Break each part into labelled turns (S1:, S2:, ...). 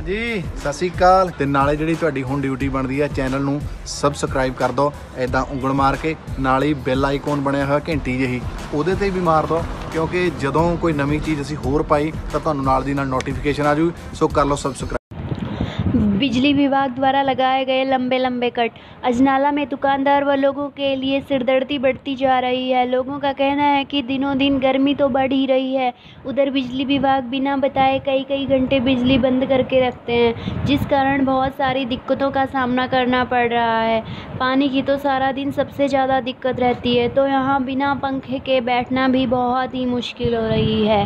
S1: जी सत श्री अकाल। ते नाले जिहड़ी तुहाडी हुण ड्यूटी बनदी है चैनल नूं सबसक्राइब कर दो, इदां उंगल मार के नाल ही बैल आइकॉन बनया होया घंटी ਜਿਹੀ ਉਹਦੇ ਤੇ भी मार दो, क्योंकि ਜਦੋਂ कोई नवीं चीज़ असीं होर पाई तो तुहानूं नाल दी नाल नोटिफिकेशन आ जूगी। सो कर लो सबसक्राइब।
S2: बिजली विभाग द्वारा लगाए गए लंबे लंबे कट अजनाला में दुकानदार व लोगों के लिए सिरदर्दी बढ़ती जा रही है। लोगों का कहना है कि दिनों दिन गर्मी तो बढ़ ही रही है, उधर बिजली विभाग बिना बताए कई कई घंटे बिजली बंद करके रखते हैं, जिस कारण बहुत सारी दिक्कतों का सामना करना पड़ रहा है। पानी की तो सारा दिन सबसे ज़्यादा दिक्कत रहती है, तो यहाँ बिना पंखे के बैठना भी बहुत ही मुश्किल हो रही है।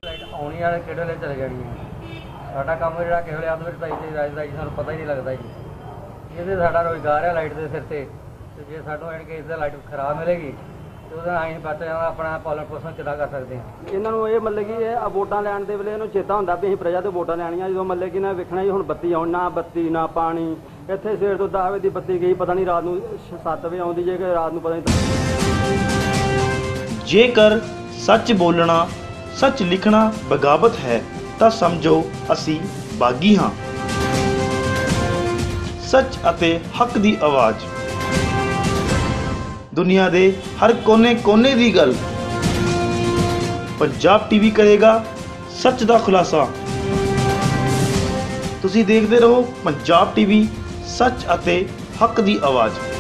S3: ਸਾਡਾ ਕੰਮ ਜਿਹੜਾ ਕਿਸੇ ਵੇਲੇ ਅੱਧ ਵਿੱਚ ਤਾਈ ਤੇ ਰਾਜਦਾ ਜੀ, ਸਾਨੂੰ ਪਤਾ ਹੀ ਨਹੀਂ ਲੱਗਦਾ ਜੀ। ਇਹਦੇ ਸਾਡਾ ਰੁਜ਼ਗਾਰ ਹੈ ਲਾਈਟ ਦੇ ਸਿਰ ਤੇ ਜੇ ਸਾਨੂੰ ਐਨ ਕੇ ਇਸਦਾ ਲਾਈਟ ਖਰਾਬ ਮਿਲੇਗੀ ਤੇ ਉਹਦਾ ਆਈਨ ਬਚ ਜਾਂਦਾ, ਆਪਣਾ ਪਾਲਣ ਪੋਸ਼ਣ ਕਿੱਦਾਂ ਕਰ ਸਕਦੇ ਹਾਂ। ਇਹਨਾਂ ਨੂੰ ਇਹ ਮਤਲਬ ਕਿ ਇਹ ਵੋਟਾਂ ਲੈਣ ਦੇ ਵੇਲੇ ਇਹਨੂੰ ਚੇਤਾ ਹੁੰਦਾ ਵੀ ਅਸੀਂ ਪ੍ਰਜਾ ਤੋਂ ਵੋਟਾਂ ਲੈਣੀਆਂ, ਜਦੋਂ ਮਤਲਬ ਕਿ ਨਾ ਵੇਖਣਾ ਜੀ ਹੁਣ ਬੱਤੀ ਆਉਣ, ਨਾ ਬੱਤੀ ਨਾ ਪਾਣੀ। ਇੱਥੇ ਸਵੇਰ ਤੋਂ 10 ਵਜੇ ਦੀ ਬੱਤੀ ਗਈ, ਪਤਾ ਨਹੀਂ ਰਾਤ ਨੂੰ 7 ਵਜੇ ਆਉਂਦੀ ਜੇ ਕਿ ਰਾਤ ਨੂੰ ਪਤਾ ਨਹੀਂ।
S4: ਜੇਕਰ ਸੱਚ ਬੋਲਣਾ ਸੱਚ ਲਿਖਣਾ ਬਗਾਵਤ ਹੈ ਤਾਂ ਸਮਝੋ ਅਸੀਂ ਬਾਗੀ ਹਾਂ। ਸੱਚ ਅਤੇ ਹੱਕ ਦੀ ਆਵਾਜ਼, ਦੁਨੀਆ ਦੇ ਹਰ ਕੋਨੇ ਦੀ ਗੱਲ। ਪੰਜਾਬ ਟੀਵੀ ਕਰੇਗਾ ਸੱਚ ਦਾ ਖੁਲਾਸਾ। ਤੁਸੀਂ ਦੇਖਦੇ ਰਹੋ ਪੰਜਾਬ ਟੀਵੀ, ਸੱਚ ਅਤੇ ਹੱਕ ਦੀ ਆਵਾਜ਼।